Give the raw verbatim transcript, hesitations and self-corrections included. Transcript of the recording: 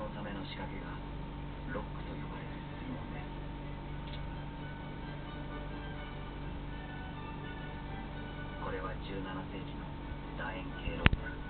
のための仕掛けがロックと呼ばれる水門です。これはじゅうななせいきの楕円形ロック。